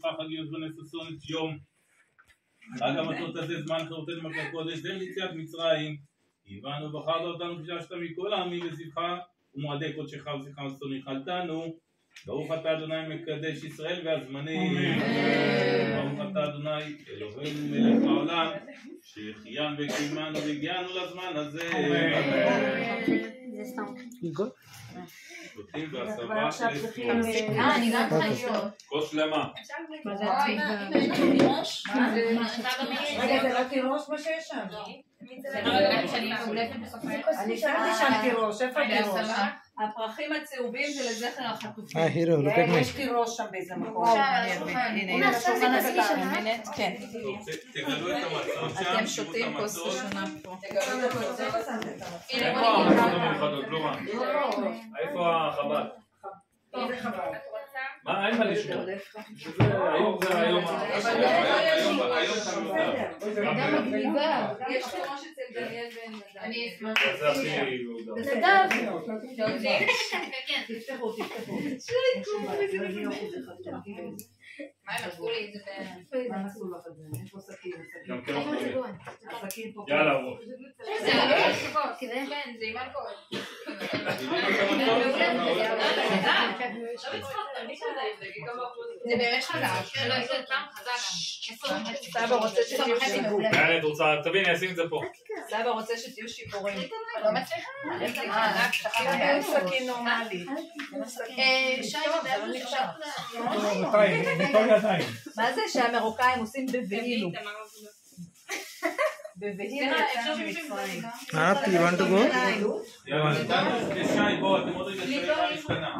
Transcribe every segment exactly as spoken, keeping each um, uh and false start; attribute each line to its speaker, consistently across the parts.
Speaker 1: נבחר חגיוס ונפסון את יום חג המתות הזה זמן חירותנו מלכי הקודש זה ליציאת מצרים הבנו ובחרת אותנו וששת מכל העמים לזבחך ומועדי קודשך וזבחך ושונאיך חלתנו ברוך אתה אדוני מקדש ישראל והזמנים ברוך אתה אדוני אלוהינו מלך העולם שהחיינו וקיימנו והגיענו לזמן הזה שותים בהסבה
Speaker 2: אה, אני גם חייבת
Speaker 1: כוס שלמה
Speaker 2: מה זה תירוש?
Speaker 3: רגע, זה לא תירוש מה שיש שם? אני שאלתי שם תירוש, איפה תירוש?
Speaker 2: הפרחים הצהובים זה לזכר החטופים.
Speaker 4: אה, הירו, לוקח מי.
Speaker 3: יש תירוש שם באיזה מקום.
Speaker 2: הנה, השולחן הזה קטן. כן.
Speaker 1: תגלו את המצות שם.
Speaker 2: אתם שותים כוס ראשונה פה.
Speaker 1: איפה המצות המיוחדות? לא מה? איפה החב"ד? מה? אין מה לשמור. היום זה היום היום
Speaker 2: גם מגניבה. יש כמו שאצל דניאל בן נדב. אני אשמח.
Speaker 1: זה הכי
Speaker 2: נדב.
Speaker 3: תפתחו, תפתחו.
Speaker 2: מה הם עשו לי את זה?
Speaker 3: מה הם עשו לך את זה? איפה סכין?
Speaker 1: גם כן לא
Speaker 3: הסכין פה.
Speaker 1: יאללה רוב
Speaker 2: זה אלכוהול. כן, זה עם אלכוהול. זה באמת חזק. סבא רוצה שתהיו שיפורים.
Speaker 1: יאללה, את רוצה, תביני, אני אשים את זה פה.
Speaker 2: סבא רוצה שתהיו שיפורים. לא מצליחה?
Speaker 3: אין סכין נורמלי.
Speaker 2: שי, זה לא נחשב.
Speaker 3: מה זה שהמרוקאים עושים בבהילו? בבהילו יצא ממצרים.
Speaker 4: Ah, you want to go?
Speaker 1: יאללה, שי, בוא, אתם עוד רגע שואלים מה השתנה.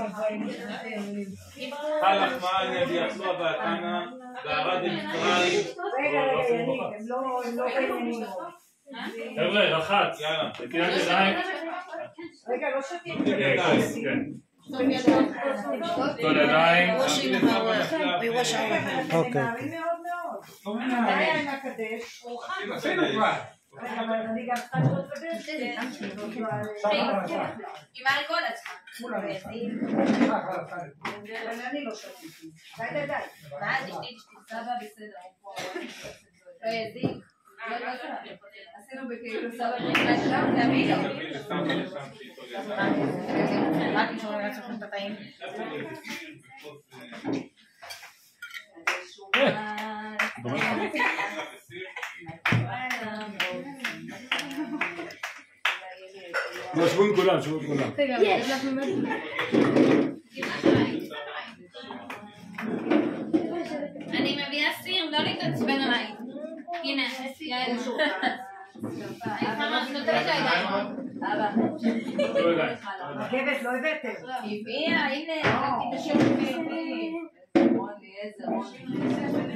Speaker 1: חלק מעל ידי יחסוע והקנה, וערד במצרים.
Speaker 3: רגע, רגע, יניב, הם לא בעניינים.
Speaker 1: חבר'ה, רחץ, יאללה, נטילת ידיים.
Speaker 3: רגע, לא שתים.
Speaker 1: נטילת ידיים. כל ידיים.
Speaker 4: אוקיי.
Speaker 3: מתי היה מקדש? אני גם צריכה לראות בדרך.
Speaker 2: עם אלכוהול עצמה.
Speaker 3: אני לא שתיתי. די, די, די.
Speaker 2: מה? תשתי, סבא בסדר. לא יזיק. עשינו בכאילו סבא בכלל שם, תביא לו. רק נשאר לי לעצמכם את הטעים.
Speaker 1: שבו עם כולם, שבו עם כולם.
Speaker 2: אני מביאה סיר, לא להתעצבן עליי. הנה, יאללה. אני נותנת לידיים. אבא.
Speaker 3: רכבת לא הבאתם.
Speaker 2: הביאה, הנה, נתתי את השירותים. רוני, איזה רוני.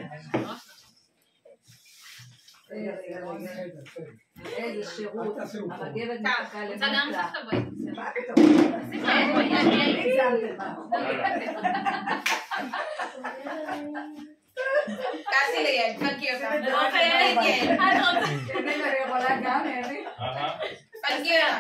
Speaker 2: איזה שירות. הרכבת מחכה למטה. רוצה גם סבתא בואי.
Speaker 3: מה פתאום?
Speaker 2: כן, בואי, אני קסי ליד, פנקי אותה. אני לא חייבת ליד. את רוצה?
Speaker 3: אני יכולה גם, אלי?
Speaker 2: פנקי אותה.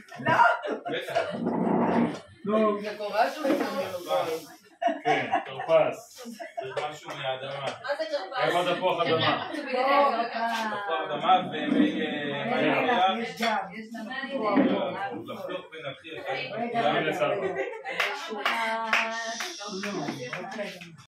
Speaker 1: לא.
Speaker 3: זה קורה שהוא יצא.
Speaker 1: כן, תרפס. זה משהו מהאדמה.
Speaker 2: מה זה תרפס?
Speaker 1: איפה תפוח אדמה? תפוח אדמה ומי...
Speaker 3: יש גם.
Speaker 1: לחתוך ונתחיל.
Speaker 3: רגע, רגע.